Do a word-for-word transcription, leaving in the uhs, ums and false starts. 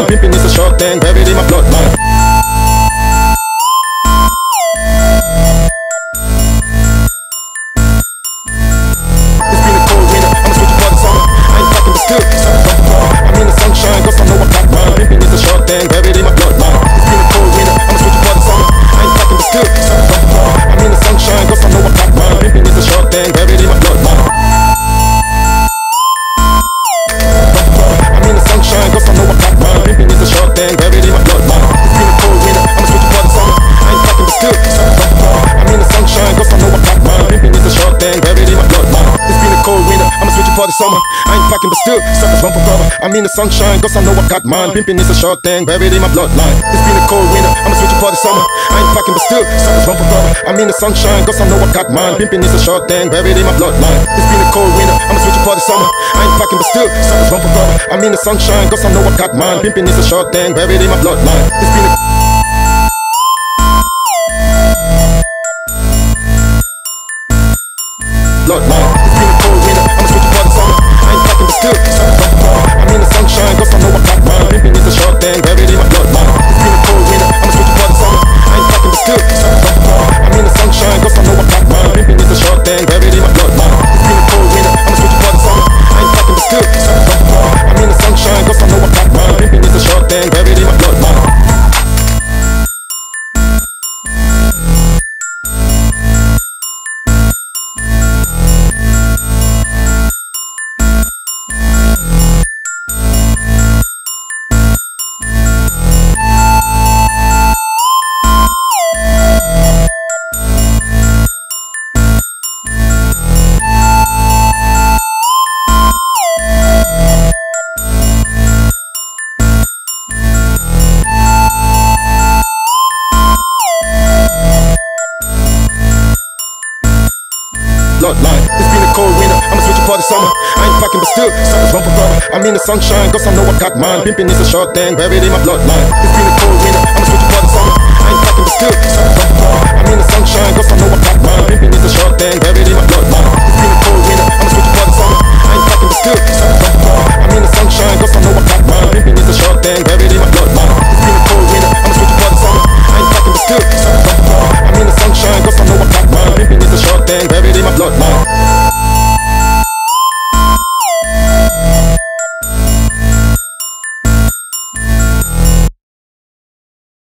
Pimping is a short thing, buried in my bloodline. It's been a cold winter, I'ma switch it for the summer. I ain't fucking but still, I'm in the sunshine, cause I know I got mine. Pimping is a short thing, buried in my bloodline. It's been a cold winter, I'ma switch it for the summer. I ain't fucking but still, I'm in the sunshine, cause I know I got mine. Pimping is a short thing, buried in my bloodline. I'm in the sunshine, cause I know I got mine. Pimping is a short thing, buried in my bloodline. It's been a cold winter, I'ma switch it for the summer. I ain't fucking but still, I'm in the sunshine, cause I know I got mine. Pimping is a short thing, buried in my bloodline. It's been a cold winter, I'ma switch it for the summer. I ain't packing but still, suckers run for cover. I'm in the sunshine, cause I know I got mine. Pimping is a short thing, buried in my bloodline. It's been a cold winter, I'ma switch it for the summer. I ain't packing but still, suckers run for cover. I'm in the sunshine, cause I know I got mine. Pimping is a short thing, buried in my bloodline. It's been a cold winter, I'ma switch it for the summer. I ain't packing but still, suckers run for cover. I'm in the sunshine, cause I know I got mine. Pimping is a short thing, buried in my bloodline. It's been a bloodline. It's been a cold winter, I'ma switch it for the summer. I ain't fucking but still, I'm in the sunshine, cause I know I got mine. Pimping is a short thing, buried in my bloodline. It's been a cold winter, I'ma switch it for the summer. I ain't fucking but still, I'm in the sunshine, cause I know I got mine. Pimping is a short thing, buried in my bloodline. It's been a cold winter, I'ma switch it for the summer. I ain't fucking but still, I'm in the sunshine, cause I know I got mine. Pimping is a short thing, buried in my bloodline. Bloodline. It's been a cold winter, I'ma switch it for the summer. I ain't packing but still, suckers run for cover. I'm in the sunshine, cause I know I got mine. Pimping is a short thing, buried in my bloodline. It's been a cold winter, I'ma switch it for the summer. I ain't packing but still, I'm in the sunshine, cause I know I got mine. Pimping is a short thing, buried in my bloodline. It's been a cold winter, I'ma switch it for the summer. I ain't packing but still, I'm in the sunshine, cause I know I got mine. Pimping is a short thing, buried in my bloodline. It's been a cold winter, I'ma switch it for the summer. I ain't packing but still, I'm in the sunshine, cause I know I got mine. Pimping is a short thing, buried in my bloodline.